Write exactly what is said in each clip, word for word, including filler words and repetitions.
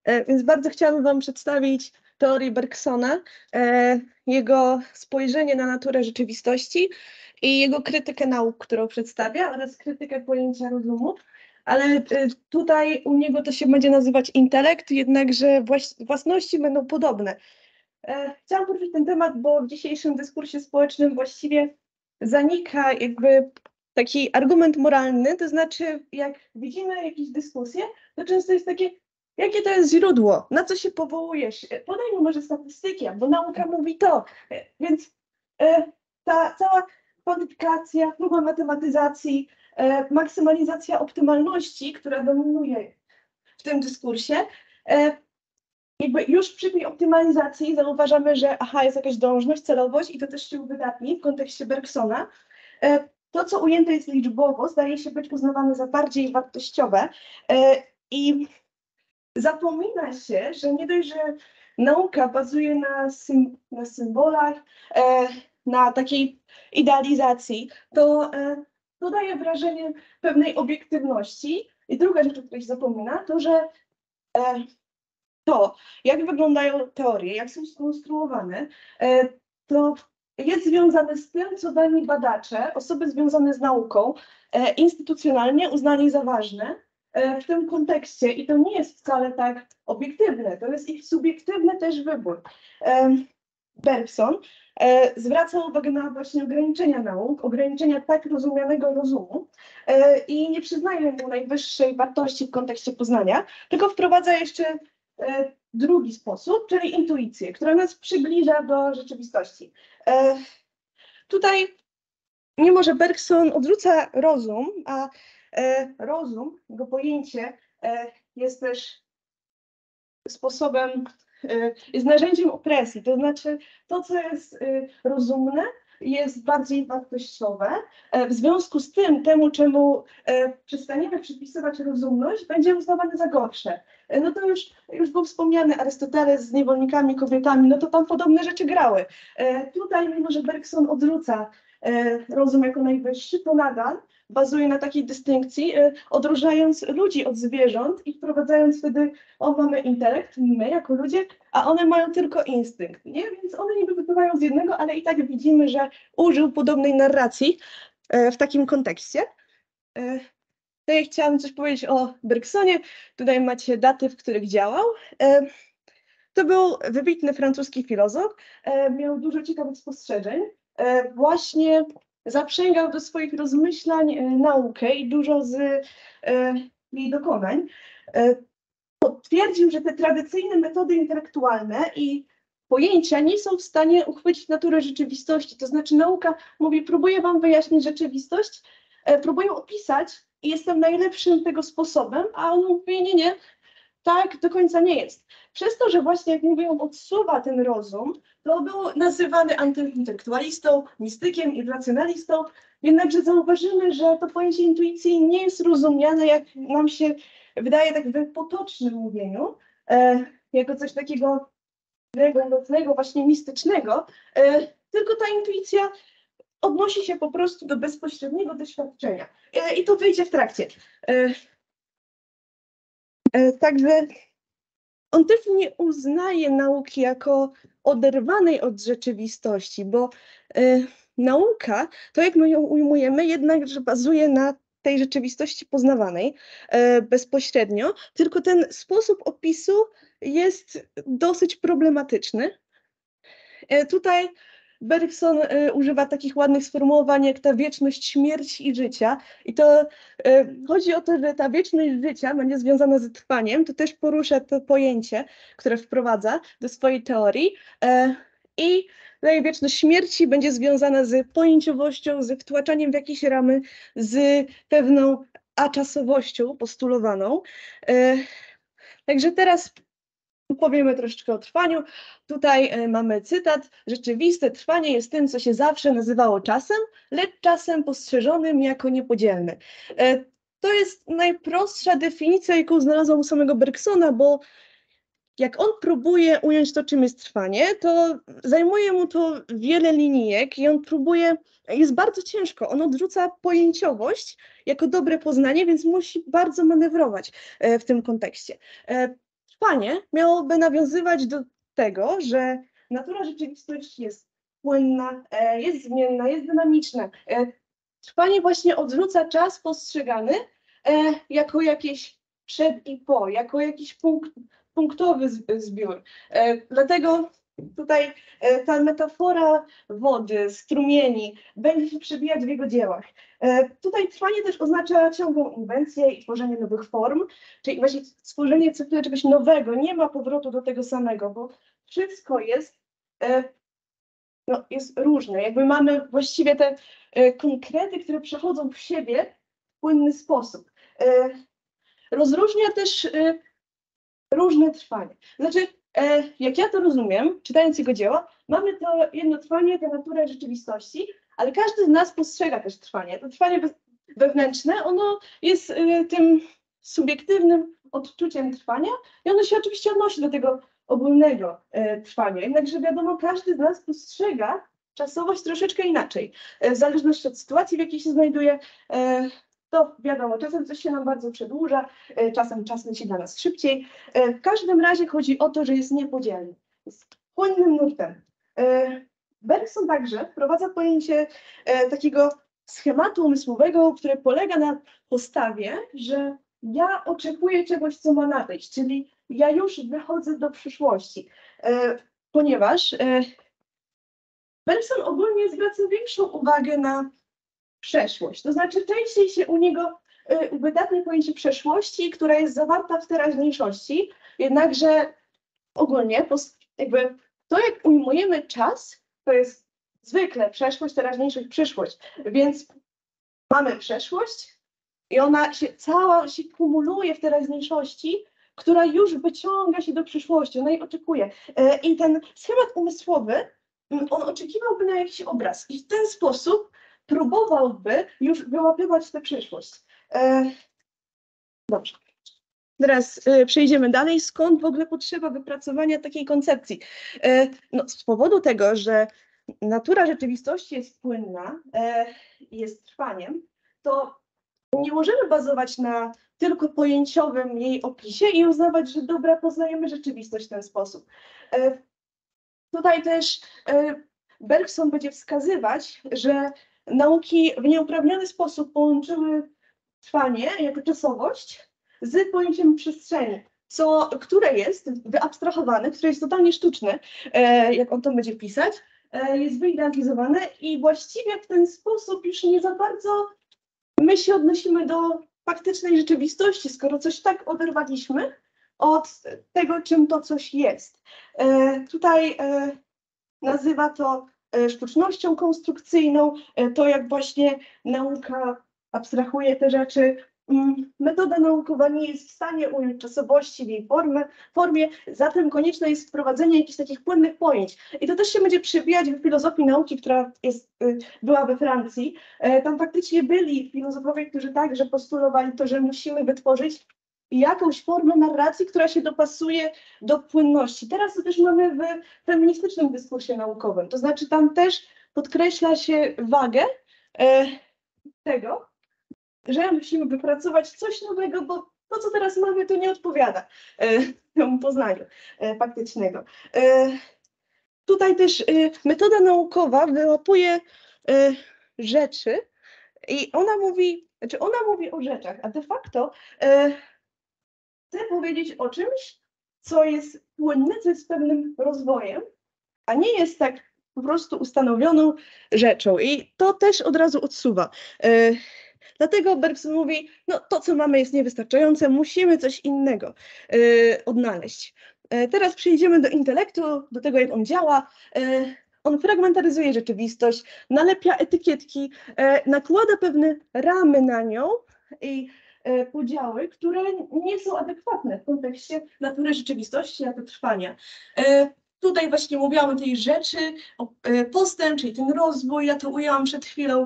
E, Więc bardzo chciałabym Wam przedstawić teorię Bergsona, e, jego spojrzenie na naturę rzeczywistości i jego krytykę nauk, którą przedstawia, oraz krytykę pojęcia rozumu. Ale e, tutaj u niego to się będzie nazywać intelekt, jednakże właś- własności będą podobne. E, Chciałam poruszyć ten temat, bo w dzisiejszym dyskursie społecznym właściwie zanika jakby taki argument moralny, to znaczy jak widzimy jakieś dyskusje, to często jest takie, jakie to jest źródło, na co się powołujesz, E, podaj mi może statystyki, bo nauka mówi to, E, więc e, ta cała kwantyfikacja, próba matematyzacji, e, maksymalizacja optymalności, która dominuje w tym dyskursie, e, jakby już przy tej optymalizacji zauważamy, że aha, jest jakaś dążność, celowość i to też się uwydatni w kontekście Bergsona. E, To, co ujęte jest liczbowo, zdaje się być uznawane za bardziej wartościowe e, i zapomina się, że nie dość, że nauka bazuje na, sym na symbolach, e, na takiej idealizacji, to, e, to daje wrażenie pewnej obiektywności. I druga rzecz, o której się zapomina, to, że e, to, jak wyglądają teorie, jak są skonstruowane, e, to jest związane z tym, co dani badacze, osoby związane z nauką, e, instytucjonalnie uznali za ważne e, w tym kontekście. I to nie jest wcale tak obiektywne, to jest ich subiektywny też wybór. E, Bergson e, zwraca uwagę na właśnie ograniczenia nauk, ograniczenia tak rozumianego rozumu e, i nie przyznaje mu najwyższej wartości w kontekście poznania, tylko wprowadza jeszcze e, drugi sposób, czyli intuicję, która nas przybliża do rzeczywistości. E, tutaj, mimo że Bergson odrzuca rozum, a e, rozum, jego pojęcie e, jest też sposobem, y, jest narzędziem opresji, to znaczy to, co jest y, rozumne, jest bardziej wartościowe. E, W związku z tym, temu, czemu e, przestaniemy przypisywać rozumność, będzie uznawane za gorsze. E, No to już, już był wspomniany Arystoteles z niewolnikami, kobietami, no to tam podobne rzeczy grały. E, Tutaj, mimo że Bergson odrzuca e, rozum jako najwyższy, to nadal bazuje na takiej dystynkcji, e, odróżniając ludzi od zwierząt i wprowadzając wtedy, o, mamy intelekt, my jako ludzie, a one mają tylko instynkt, nie? Więc one niby wypływają z jednego, ale i tak widzimy, że użył podobnej narracji e, w takim kontekście. E, To ja chciałam coś powiedzieć o Bergsonie. Tutaj macie daty, w których działał. E, To był wybitny francuski filozof, e, miał dużo ciekawych spostrzeżeń. E, Właśnie zaprzęgał do swoich rozmyślań e, naukę i dużo z e, jej dokonań. E, Twierdził, że te tradycyjne metody intelektualne i pojęcia nie są w stanie uchwycić natury rzeczywistości. To znaczy nauka mówi, próbuję wam wyjaśnić rzeczywistość, e, próbuję opisać i jestem najlepszym tego sposobem, a on mówi, nie, nie, tak do końca nie jest. Przez to, że właśnie, jak mówię, odsuwa ten rozum, to był nazywany antyintelektualistą, mistykiem i racjonalistą, jednakże zauważymy, że to pojęcie intuicji nie jest rozumiane, jak nam się wydaje tak w potocznym mówieniu, e, jako coś takiego mocnego, właśnie mistycznego, e, tylko ta intuicja odnosi się po prostu do bezpośredniego doświadczenia. E, I to wyjdzie w trakcie. E, e, także on też nie uznaje nauki jako oderwanej od rzeczywistości, bo y, nauka, to jak my ją ujmujemy, jednakże bazuje na tej rzeczywistości poznawanej y, bezpośrednio, tylko ten sposób opisu jest dosyć problematyczny. Y, tutaj Bergson y, używa takich ładnych sformułowań jak ta wieczność śmierci i życia. I to y, chodzi o to, że ta wieczność życia będzie związana z trwaniem. To też porusza to pojęcie, które wprowadza do swojej teorii. Y, I tutaj wieczność śmierci będzie związana z pojęciowością, z wtłaczaniem w jakieś ramy, z pewną aczasowością postulowaną. Y, Także teraz powiemy troszeczkę o trwaniu. Tutaj e, mamy cytat. Rzeczywiste trwanie jest tym, co się zawsze nazywało czasem, lecz czasem postrzeżonym jako niepodzielny. E, To jest najprostsza definicja, jaką znalazłam u samego Bergsona, bo jak on próbuje ująć to, czym jest trwanie, to zajmuje mu to wiele linijek i on próbuje, jest bardzo ciężko, on odrzuca pojęciowość jako dobre poznanie, więc musi bardzo manewrować e, w tym kontekście. E, trwanie miałoby nawiązywać do tego, że natura rzeczywistości jest płynna, e, jest zmienna, jest dynamiczna. E, trwanie właśnie odrzuca czas postrzegany e, jako jakieś przed i po, jako jakiś punkt, punktowy zbiór. E, dlatego tutaj e, ta metafora wody, strumieni będzie się przebijać w jego dziełach. E, tutaj trwanie też oznacza ciągłą inwencję i tworzenie nowych form, czyli właśnie stworzenie co chwilę czegoś nowego, nie ma powrotu do tego samego, bo wszystko jest, e, no, jest różne. Jakby mamy właściwie te e, konkrety, które przechodzą w siebie w płynny sposób. E, rozróżnia też e, różne trwanie. Znaczy, e, jak ja to rozumiem, czytając jego dzieła, mamy to jedno trwanie, tę naturę rzeczywistości, ale każdy z nas postrzega też trwanie. To trwanie wewnętrzne, ono jest e, tym subiektywnym odczuciem trwania i ono się oczywiście odnosi do tego ogólnego e, trwania. Jednakże wiadomo, każdy z nas postrzega czasowość troszeczkę inaczej. E, w zależności od sytuacji, w jakiej się znajduje, e, to wiadomo, czasem coś się nam bardzo przedłuża, e, czasem czas leci dla nas szybciej. E, w każdym razie chodzi o to, że jest niepodzielny. Jest płynnym nurtem. E, Bergson także wprowadza pojęcie e, takiego schematu umysłowego, które polega na postawie, że ja oczekuję czegoś, co ma nadejść, czyli ja już wychodzę do przyszłości, e, ponieważ e, Bergson ogólnie zwraca większą uwagę na przeszłość, to znaczy częściej się u niego y, uwydatnia pojęcie przeszłości, która jest zawarta w teraźniejszości, jednakże ogólnie jakby to, jak ujmujemy czas, to jest zwykle przeszłość, teraźniejszość, przyszłość, więc mamy przeszłość i ona się cała się kumuluje w teraźniejszości, która już wyciąga się do przyszłości, ona jej oczekuje. Y, I ten schemat umysłowy, y, on oczekiwałby na jakiś obraz i w ten sposób próbowałby już wyłapywać tę przyszłość. E, dobrze. Teraz e, przejdziemy dalej. Skąd w ogóle potrzeba wypracowania takiej koncepcji? E, no, z powodu tego, że natura rzeczywistości jest płynna, e, jest trwaniem, to nie możemy bazować na tylko pojęciowym jej opisie i uznawać, że dobra, poznajemy rzeczywistość w ten sposób. E, tutaj też e, Bergson będzie wskazywać, że nauki w nieuprawniony sposób połączyły trwanie jako czasowość z pojęciem przestrzeni, co, które jest wyabstrahowane, które jest totalnie sztuczne, e, jak on to będzie pisać, e, jest wyidealizowane i właściwie w ten sposób już nie za bardzo my się odnosimy do faktycznej rzeczywistości, skoro coś tak oderwaliśmy od tego, czym to coś jest. E, tutaj e, nazywa to sztucznością konstrukcyjną, to jak właśnie nauka abstrahuje te rzeczy. Metoda naukowa nie jest w stanie ująć czasowości w jej formie, formie, zatem konieczne jest wprowadzenie jakichś takich płynnych pojęć. I to też się będzie przebijać w filozofii nauki, która jest, była we Francji. Tam faktycznie byli filozofowie, którzy także postulowali to, że musimy wytworzyć jakąś formę narracji, która się dopasuje do płynności. Teraz to też mamy w feministycznym dyskursie naukowym, to znaczy tam też podkreśla się wagę e, tego, że musimy wypracować coś nowego, bo to, co teraz mamy, to nie odpowiada e, temu poznaniu e, faktycznego. E, tutaj też e, metoda naukowa wyłapuje e, rzeczy i ona mówi, znaczy ona mówi o rzeczach, a de facto e, chcę powiedzieć o czymś, co jest płynne, co jest pewnym rozwojem, a nie jest tak po prostu ustanowioną rzeczą. I to też od razu odsuwa. E, dlatego Bergson mówi, no to, co mamy, jest niewystarczające, musimy coś innego e, odnaleźć. E, teraz przejdziemy do intelektu, do tego, jak on działa. E, on fragmentaryzuje rzeczywistość, nalepia etykietki, e, nakłada pewne ramy na nią i podziały, które nie są adekwatne w kontekście natury rzeczywistości, jako trwania. Tutaj właśnie mówiłam o tej rzeczy, o postęp, czyli ten rozwój, ja to ujęłam przed chwilą.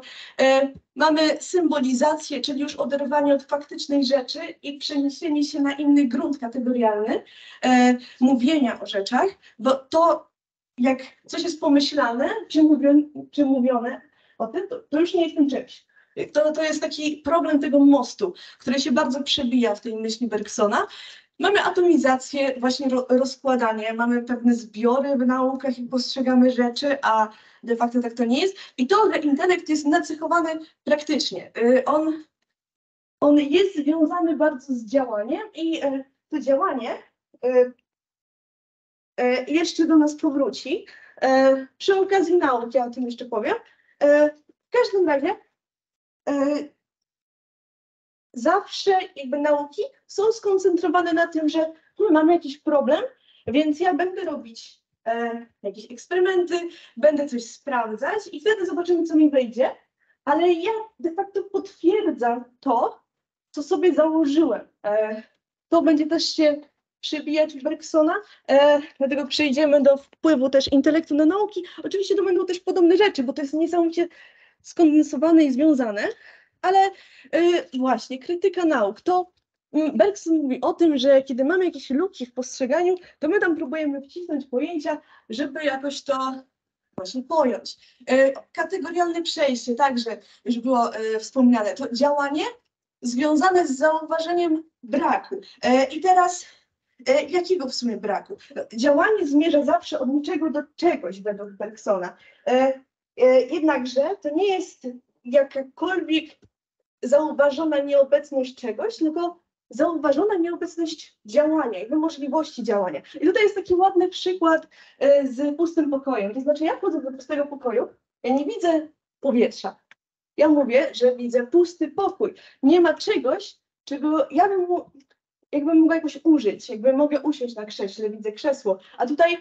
Mamy symbolizację, czyli już oderwanie od faktycznej rzeczy i przeniesienie się na inny grunt kategorialny, mówienia o rzeczach, bo to, jak coś jest pomyślane, czy mówione, czy mówione o tym, to, to już nie jest tym czymś. To, to jest taki problem tego mostu, który się bardzo przebija w tej myśli Bergsona. Mamy atomizację, właśnie ro, rozkładanie, mamy pewne zbiory w naukach i postrzegamy rzeczy, a de facto tak to nie jest. I to, że intelekt jest nacechowany praktycznie. Y, on, on jest związany bardzo z działaniem i y, to działanie y, y, jeszcze do nas powróci. Y, przy okazji nauki, ja o tym jeszcze powiem. Y, w każdym razie y, zawsze jakby nauki są skoncentrowane na tym, że hmm, mamy jakiś problem, więc ja będę robić e, jakieś eksperymenty, będę coś sprawdzać i wtedy zobaczymy, co mi wyjdzie, ale ja de facto potwierdzam to, co sobie założyłem. E, to będzie też się przebijać w Bergsona, e, dlatego przejdziemy do wpływu też intelektu na nauki. Oczywiście to będą też podobne rzeczy, bo to jest niesamowicie skondensowane i związane, ale y, właśnie krytyka nauk, to y, Bergson mówi o tym, że kiedy mamy jakieś luki w postrzeganiu, to my tam próbujemy wcisnąć pojęcia, żeby jakoś to właśnie pojąć. Y, kategorialne przejście, także już było y, wspomniane, to działanie związane z zauważeniem braku. Y, I teraz y, jakiego w sumie braku? Działanie zmierza zawsze od niczego do czegoś według Bergsona. Y, y, jednakże to nie jest jakakolwiek zauważona nieobecność czegoś, tylko zauważona nieobecność działania, jakby możliwości działania. I tutaj jest taki ładny przykład y, z pustym pokojem. To znaczy, ja wchodzę do pustego pokoju, ja nie widzę powietrza. Ja mówię, że widzę pusty pokój. Nie ma czegoś, czego ja bym mu, jakbym mogła jakoś użyć, jakby mogę usiąść na krześle, widzę krzesło, a tutaj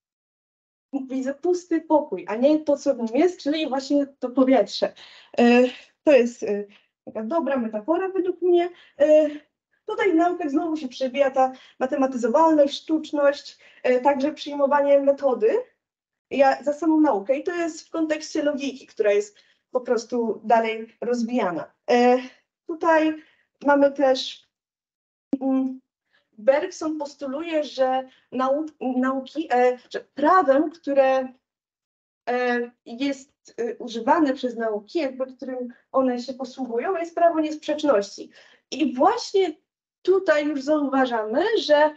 widzę pusty pokój, a nie to, co w nim jest, czyli właśnie to powietrze. Y, to jest y, taka dobra metafora według mnie. Y, tutaj w naukach znowu się przebija ta matematyzowalność, sztuczność, y, także przyjmowanie metody ja, za samą naukę. I to jest w kontekście logiki, która jest po prostu dalej rozwijana. Y, tutaj mamy też mm, Bergson postuluje, że nau nauki, e, że prawem, które e, jest e, używane przez nauki, jakby którym one się posługują, jest prawo niesprzeczności. I właśnie tutaj już zauważamy, że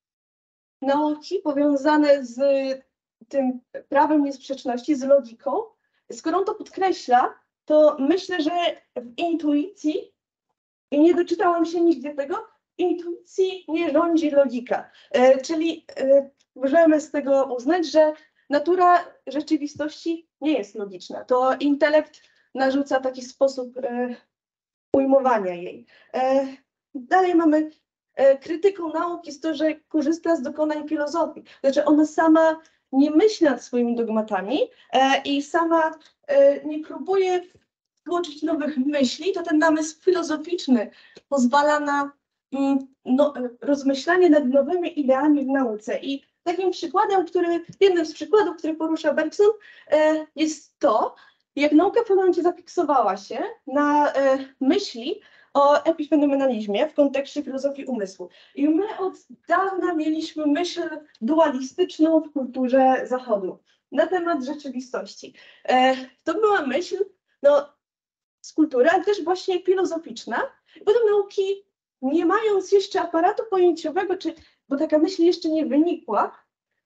nauki powiązane z tym prawem niesprzeczności, z logiką, skoro on to podkreśla, to myślę, że w intuicji, i nie doczytałam się nigdzie tego, intuicji nie rządzi logika. E, czyli e, możemy z tego uznać, że natura rzeczywistości nie jest logiczna. To intelekt narzuca taki sposób e, ujmowania jej. E, dalej mamy e, krytyką nauki jest to, że korzysta z dokonań filozofii. Znaczy ona sama nie myśli nad swoimi dogmatami e, i sama e, nie próbuje wtłoczyć nowych myśli, to ten namysł filozoficzny pozwala na mm, no, rozmyślanie nad nowymi ideami w nauce. I takim przykładem, który, jednym z przykładów, który porusza Bergson, e, jest to, jak nauka w pewnym momencie zafiksowała się na e, myśli o epifenomenalizmie w kontekście filozofii umysłu. I my od dawna mieliśmy myśl dualistyczną w kulturze Zachodu na temat rzeczywistości. E, to była myśl, no, z kultury, ale też właśnie filozoficzna. Potem nauki, nie mając jeszcze aparatu pojęciowego, czy, bo taka myśl jeszcze nie wynikła,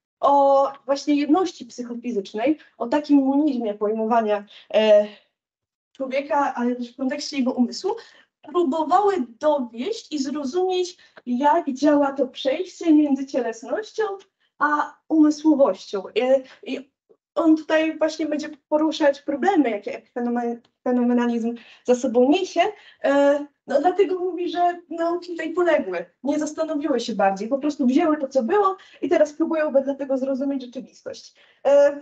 o właśnie jedności psychofizycznej, o takim monizmie pojmowania e, człowieka, ale też w kontekście jego umysłu, próbowały dowieść i zrozumieć, jak działa to przejście między cielesnością a umysłowością. I, i on tutaj właśnie będzie poruszać problemy, jakie fenomen, fenomenalizm za sobą niesie. E, no, dlatego mówi, że nauki tutaj poległy, nie zastanowiły się bardziej, po prostu wzięły to, co było i teraz próbują bez tego zrozumieć rzeczywistość. E,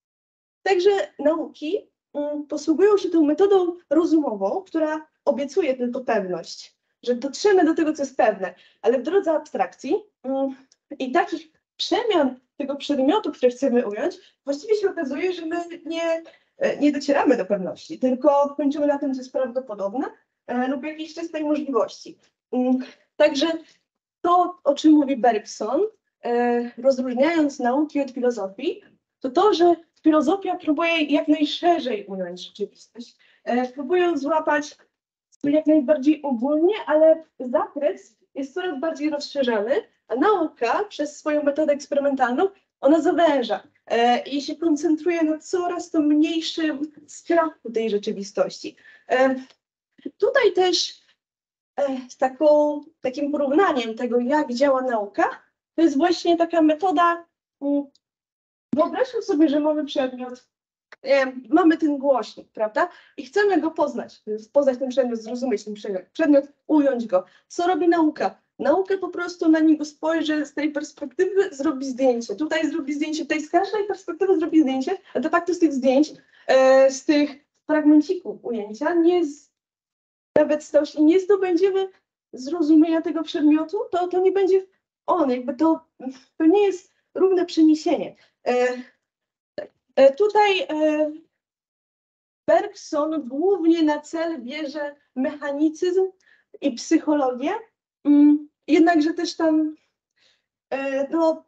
także nauki mm, posługują się tą metodą rozumową, która obiecuje tylko pewność, że dotrzemy do tego, co jest pewne, ale w drodze abstrakcji mm, i takich przemian tego przedmiotu, które chcemy ująć, właściwie się okazuje, że my nie, nie docieramy do pewności, tylko kończymy na tym, co jest prawdopodobne e, lub jakiejś czystej możliwości. Mm, także to, o czym mówi Bergson, e, rozróżniając nauki od filozofii, to to, że filozofia próbuje jak najszerzej ująć rzeczywistość, e, próbuje złapać jak najbardziej ogólnie, ale zakres jest coraz bardziej rozszerzany, a nauka przez swoją metodę eksperymentalną, ona zawęża e, i się koncentruje na coraz to mniejszym skrawku tej rzeczywistości. E, tutaj też e, z taką, takim porównaniem tego, jak działa nauka, to jest właśnie taka metoda, um, wyobraźmy sobie, że mamy przedmiot, e, mamy ten głośnik, prawda? I chcemy go poznać, poznać ten przedmiot, zrozumieć ten przedmiot, przedmiot, ująć go. Co robi nauka? Nauka po prostu na niego spojrzy z tej perspektywy, zrobi zdjęcie. Tutaj zrobi zdjęcie, tutaj z każdej perspektywy zrobi zdjęcie, a de facto z tych zdjęć, e, z tych fragmencików ujęcia, nie z, nawet z i nie zdobędziemy zrozumienia tego przedmiotu, to, to nie będzie on, jakby to, to nie jest równe przeniesienie. E, e, tutaj e, Bergson głównie na cel bierze mechanicyzm i psychologię, mm, jednakże też tam e, no,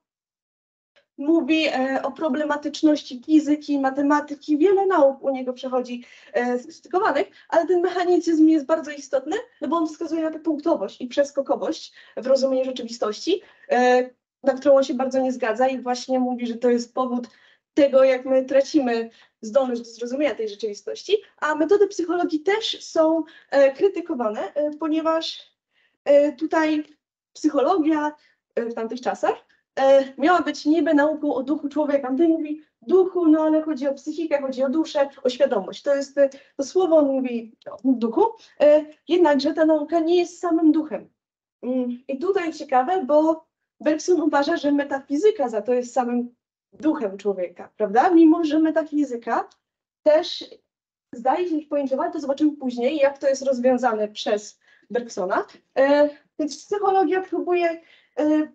mówi e, o problematyczności fizyki, matematyki, wiele nauk u niego przechodzi e, skomplikowanych, ale ten mechanicyzm jest bardzo istotny, no bo on wskazuje na tę punktowość i przeskokowość w rozumieniu rzeczywistości, e, na którą on się bardzo nie zgadza i właśnie mówi, że to jest powód tego, jak my tracimy zdolność do zrozumienia tej rzeczywistości, a metody psychologii też są e, krytykowane, e, ponieważ e, tutaj psychologia e, w tamtych czasach e, miała być niby nauką o duchu człowieka. On tutaj mówi duchu, no ale chodzi o psychikę, chodzi o duszę, o świadomość. To jest, e, to słowo on mówi o duchu, e, jednakże ta nauka nie jest samym duchem. Mm, I tutaj ciekawe, bo Bergson uważa, że metafizyka za to jest samym duchem człowieka, prawda? Mimo że metafizyka też zdaje się być pojęciowa, to zobaczymy później, jak to jest rozwiązane przez Bergsona. E, więc psychologia próbuje e,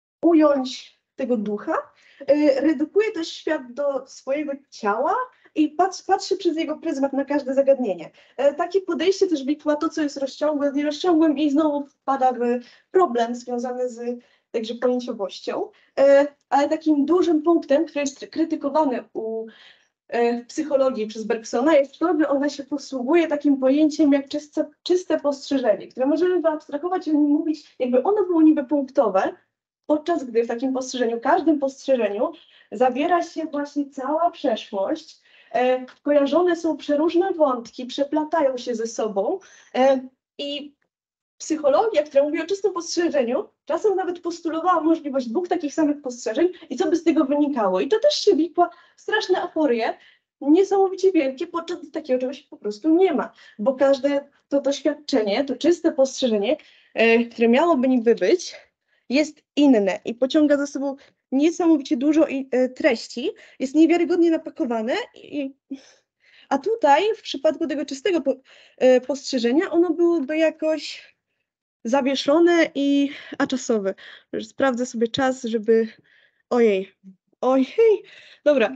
ująć tego ducha, e, redukuje też świat do swojego ciała i patrzy, patrzy przez jego pryzmat na każde zagadnienie. E, takie podejście też wykła to, co jest rozciągłe, z nierozciągłym i znowu wpada w problem związany z także pojęciowością, e, ale takim dużym punktem, który jest krytykowany u w psychologii przez Bergsona jest to, że ona się posługuje takim pojęciem jak czyste, czyste postrzeżenie, które możemy wyabstrahować i mówić, jakby ono było niby punktowe, podczas gdy w takim postrzeżeniu, każdym postrzeżeniu zawiera się właśnie cała przeszłość, e, kojarzone są przeróżne wątki, przeplatają się ze sobą e, i psychologia, która mówi o czystym postrzeżeniu, czasem nawet postulowała możliwość dwóch takich samych postrzeżeń i co by z tego wynikało. I to też się wikła w straszne aporie, niesamowicie wielkie, podczas gdy takiego czegoś po prostu nie ma. Bo każde to doświadczenie, to czyste postrzeżenie, e, które miałoby niby być, jest inne i pociąga za sobą niesamowicie dużo i, e, treści, jest niewiarygodnie napakowane i a tutaj w przypadku tego czystego po, e, postrzeżenia ono byłoby jakoś zawieszone i a czasowe. Sprawdzę sobie czas, żeby. Ojej, ojej, dobra.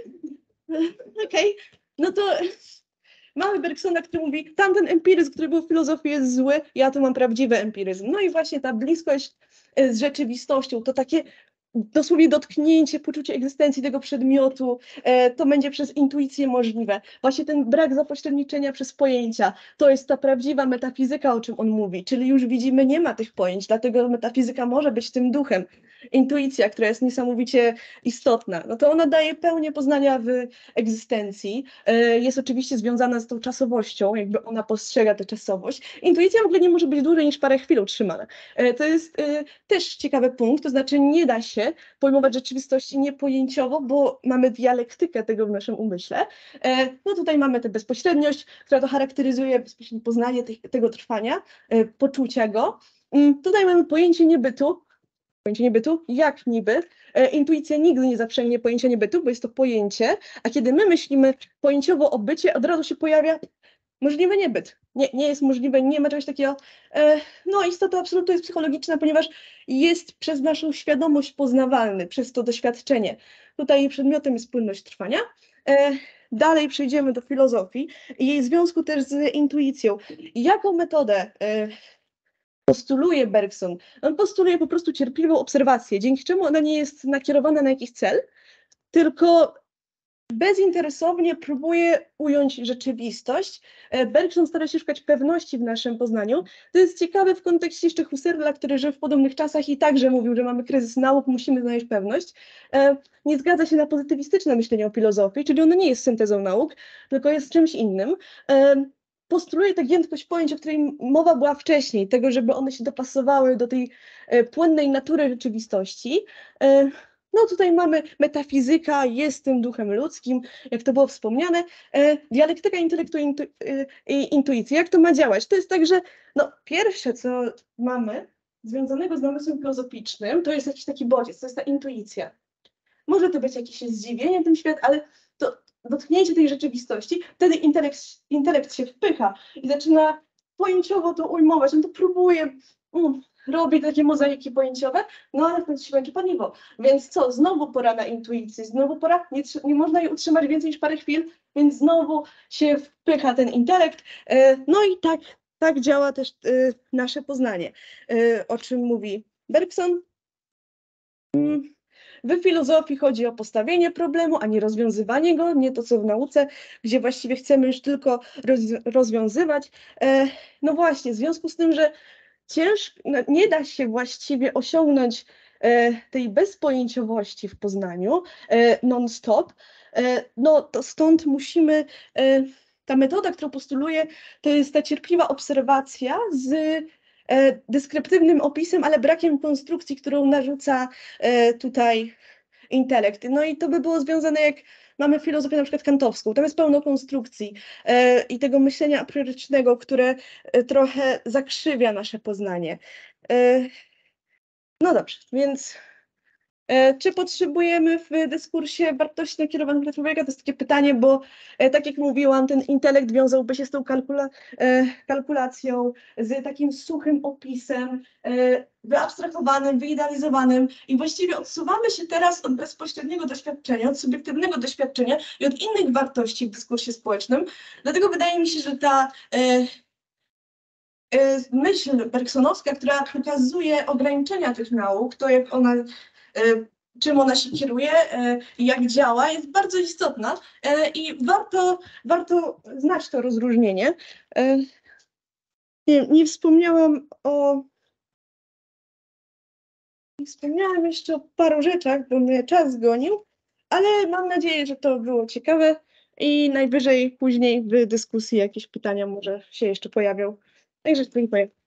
Okej, okay. No to mamy Bergsona, który mówi, tamten empiryzm, który był w filozofii, jest zły, ja tu mam prawdziwy empiryzm. No i właśnie ta bliskość z rzeczywistością, to takie dosłownie dotknięcie, poczucie egzystencji tego przedmiotu, e, to będzie przez intuicję możliwe. Właśnie ten brak zapośredniczenia przez pojęcia, to jest ta prawdziwa metafizyka, o czym on mówi, czyli już widzimy, nie ma tych pojęć, dlatego metafizyka może być tym duchem. Intuicja, która jest niesamowicie istotna, no to ona daje pełnię poznania w egzystencji, e, jest oczywiście związana z tą czasowością, jakby ona postrzega tę czasowość. Intuicja w ogóle nie może być dłużej niż parę chwil utrzymana. E, to jest e, też ciekawy punkt, to znaczy nie da się pojmować rzeczywistości niepojęciowo, bo mamy dialektykę tego w naszym umyśle. E, no tutaj mamy tę bezpośredniość, która to charakteryzuje bezpośrednie poznanie tej, tego trwania, e, poczucia go. Mm, tutaj mamy pojęcie niebytu, pojęcie niebytu, jak niby. E, intuicja nigdy nie zaprzęgnie pojęcia niebytu, bo jest to pojęcie, a kiedy my myślimy pojęciowo o bycie, od razu się pojawia możliwy niebyt. Nie, nie jest możliwe, nie ma czegoś takiego. E, no istota absolutu jest psychologiczna, ponieważ jest przez naszą świadomość poznawalny, przez to doświadczenie. Tutaj przedmiotem jest płynność trwania. E, dalej przejdziemy do filozofii i jej związku też z intuicją. Jaką metodę e, postuluje Bergson? On postuluje po prostu cierpliwą obserwację, dzięki czemu ona nie jest nakierowana na jakiś cel, tylko bezinteresownie próbuje ująć rzeczywistość. E, Bergson stara się szukać pewności w naszym poznaniu. To jest ciekawe w kontekście jeszcze Husserla, który żył w podobnych czasach i także mówił, że mamy kryzys nauk, musimy znaleźć pewność. E, Nie zgadza się na pozytywistyczne myślenie o filozofii, czyli ono nie jest syntezą nauk, tylko jest czymś innym. E, Postuluje tę giętkość pojęć, o której mowa była wcześniej, tego, żeby one się dopasowały do tej e, płynnej natury rzeczywistości. E, No tutaj mamy metafizyka, jest tym duchem ludzkim, jak to było wspomniane, e, dialektyka intelektu i intu, e, i intuicji. Jak to ma działać? To jest tak, że no, pierwsze, co mamy związanego z namysłem filozoficznym, to jest jakiś taki bodziec, to jest ta intuicja. Może to być jakieś zdziwienie tym świat, ale to dotknięcie tej rzeczywistości, wtedy intelekt, intelekt się wpycha i zaczyna pojęciowo to ujmować, on to próbuje, um, robi takie mozaiki pojęciowe, no ale w końcu się kończy paliwo. Więc co, znowu pora na intuicję, znowu pora, nie, nie można jej utrzymać więcej niż parę chwil, więc znowu się wpycha ten intelekt. E, no i tak, tak działa też e, nasze poznanie, e, o czym mówi Bergson. W filozofii chodzi o postawienie problemu, a nie rozwiązywanie go, nie to co w nauce, gdzie właściwie chcemy już tylko rozwiązywać. E, no właśnie, w związku z tym, że ciężko, no, nie da się właściwie osiągnąć e, tej bezpojęciowości w poznaniu e, non-stop, e, no to stąd musimy, e, ta metoda, którą postuluję, to jest ta cierpliwa obserwacja z e, deskryptywnym opisem, ale brakiem konstrukcji, którą narzuca e, tutaj intelekt. No i to by było związane, jak mamy filozofię na przykład kantowską, tam jest pełno konstrukcji e, i tego myślenia a priorycznego, które e, trochę zakrzywia nasze poznanie. E, no dobrze, więc e, czy potrzebujemy w dyskursie wartości nakierowanych na człowieka? To jest takie pytanie, bo e, tak jak mówiłam, ten intelekt wiązałby się z tą kalkula, e, kalkulacją, z takim suchym opisem, e, wyabstrahowanym, wyidealizowanym i właściwie odsuwamy się teraz od bezpośredniego doświadczenia, od subiektywnego doświadczenia i od innych wartości w dyskursie społecznym. Dlatego wydaje mi się, że ta e, e, myśl bergsonowska, która pokazuje ograniczenia tych nauk, to jak ona czym ona się kieruje i jak działa, jest bardzo istotna i warto, warto znać to rozróżnienie. Nie, nie wspomniałam o nie wspomniałam jeszcze o paru rzeczach, bo mnie czas gonił, ale mam nadzieję, że to było ciekawe i najwyżej później w dyskusji jakieś pytania może się jeszcze pojawią. Także dziękuję.